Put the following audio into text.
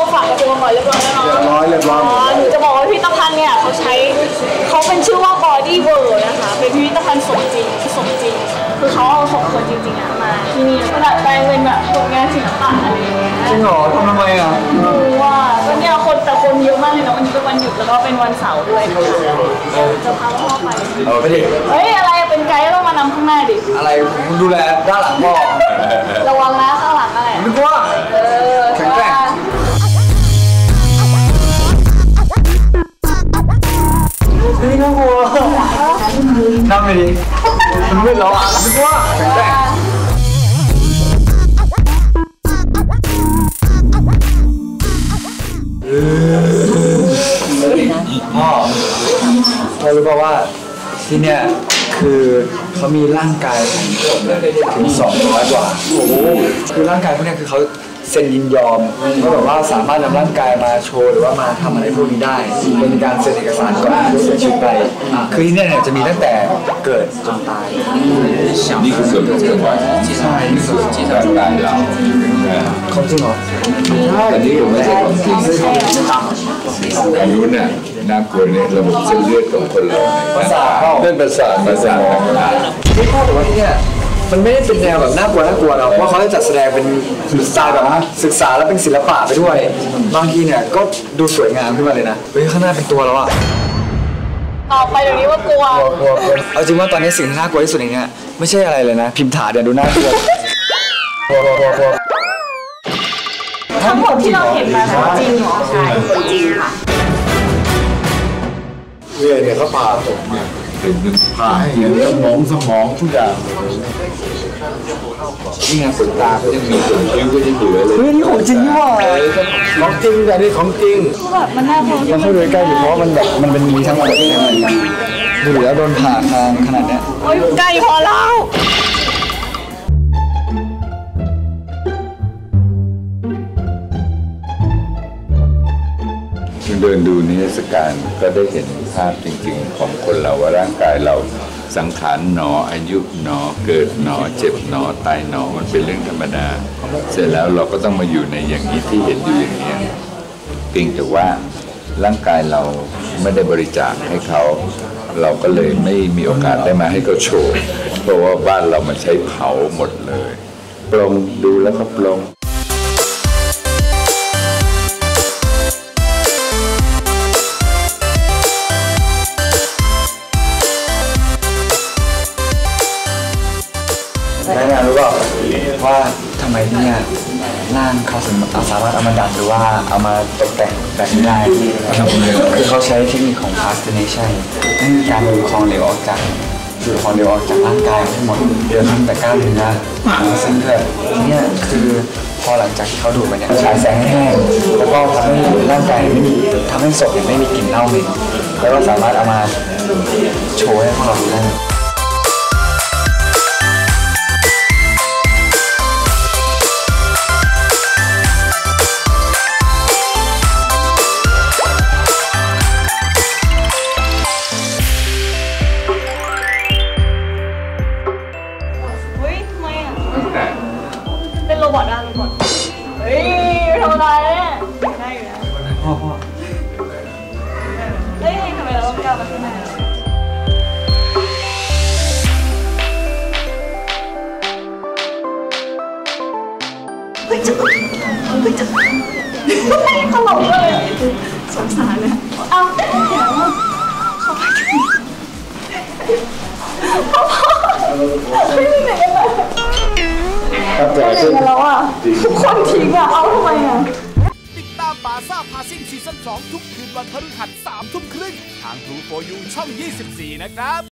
ฝากกระทรวงก่อนเรียบร้อยแล้วเนาะเรียบร้อยหนูจะบอกว่าพิพิธภัณฑ์เนี่ยเขาเป็นชื่อว่า Body World นะคะเป็นพิพิธภัณฑ์ศพจริงคือเขาเอาศพคนจริงๆมาที่นี่ขนาดแปลงเป็นแบบผลงานศิลปะอะไรอย่างเงี้ยจริงเหรอทำไมอ่ะรู้ว่าก็เนี่ยคนเยอะมากเลยนะวันนี้เป็นวันหยุดแล้วก็เป็นวันเสาร์ด้วยนะคะจะพาพ่อไปไปดิเฮ้ยอะไรเป็นไกด์ต้องมานำข้างหน้าดิอะไรดูแลด้านหลังพ่อระวังนะข้างหลังอะไรไม่กลัวแข็งแกร่งนี่น่ากลัวนั่งไปดิมันไม่ร้อนไม่กลัวแข็งแกร่งพ่อรู้ป่าวว่าที่เนี่ยคือเขามีร่างกายของคนถึง200 กว่าโอ้โหคือร่างกายพวกนี้คือเขาเซ็นยินยอมว่าแบบว่าสามารถนำร่างกายมาโชว์หรือว่ามาทำอะไรพวกนี้ได้เป็นการเซ็นเอกสารก่อนที่จะเสียชีวิตไปคือที่เนี่ยจะมีตั้งแต่เกิดจนตายนี่คือส่วนของจังหวัดใช่นี่คือที่ร่างกายเราของจริงเหรอใช่อันนี้ผมไม่ใช่ของจริงอันนู้นน่ะน่ากลัวเนี่ยระบบเส้นเลือดของคนเราเส้นประสาทที่พ่อบอกว่าที่เนี่ยมันไม่ได้เป็นแนวแบบน่ากลัวหรอกเพราะเขาจะจัดแสดงเป็นสไตล์แบบศึกษาแล้วเป็นศิลปะไปด้วยบางทีเนี่ยก็ดูสวยงามขึ้นมาเลยนะเฮ้ยข้างหน้าเป็นตัวแล้วอะต่อไปเดี๋ยวนี้ว่ากลัวเอาจริงว่าตอนนี้สิ่งที่น่ากลัวที่สุดอย่างเงี้ยไม่ใช่อะไรเลยนะพิมพ์ถาเดี๋ยวดูน่ากลัวทั้งหมดที่เราเห็นมาจริงเหรอใช่จริงค่ะเนี่ยเขาผ่าตกมาผ่าให้เห็นสมองทุกอย่างนี่ไงขนตาก็ยังมีขนคิ้วก็ยังเหลือเลยเฮ้ยนี่ของจริงว่ะของจริงแต่นี่ของจริงคือแบบมันน่ากลัวมันเข้าดูใกล้อยู่เพราะมันแบบมันเป็นมีทั้งหมดทั้งอะไรดูแล้วโดนผ่าทางขนาดเนี้ยโอ้ยใกล้พอแล้วเดินดูนิทรรศการก็ได้เห็นภาพจริงๆของคนเราว่าร่างกายเราสังขารหนออายุหนอเกิดหนอเจ็บหนอตายหนอมันเป็นเรื่องธรรมดาเสร็จแล้วเราก็ต้องมาอยู่ในอย่างนี้ที่เห็นอยู่อย่างนี้เพียงแต่ว่าร่างกายเราไม่ได้บริจาคให้เขาเราก็เลยไม่มีโอกาสได้มาให้เขาโชว์เพราะว่าบ้านเรามันใช้เผาหมดเลยปลงดูแล้วก็ปลงได้งานรู้เปล่าว่าทำไมเนี่ยร่างเขาสามารถเอามาดัดหรือว่าเอามาตกแต่งแบบนี้ได้คือเขาใช้เทคนิคของ plastination นั่นคือการดูดของเหลวออกจากร่างกายทั้งหมดเดือนตั้งแต่กล้ามเนื้อซึ่งแบบนี้คือพอหลังจากที่เขาดูดมันเนี่ยฉายแสงให้แห้งแล้วก็ทำให้ร่างกายไม่มีทำให้ศพไม่มีกลิ่นเน่าเหม็นแล้วก็สามารถเอามาโชว์ให้พวกเราดูได้เป็นโรบอทอะโรบอทเฮ้ยทำอะไรเนี่ยได้อยู่นะพ่อเฮ้ยทำไมเราต้องก้าวมาข้างหน้าเฮ้ยจะตลกเลยสงสารเลยเอาเดี๋ยวเขาไปกันไม่มีไหนกันเลยก็อย่างนั้นแล้วอ่ะทุกคนทิ้งอ่ะเอาทำไมอ่ะติดตามบาซ่าพาซิ่งซีซั่น 2ทุกคืนวันพฤหัส 3 ทุ่มครึ่งทาง True for You ช่อง 24 นะครับ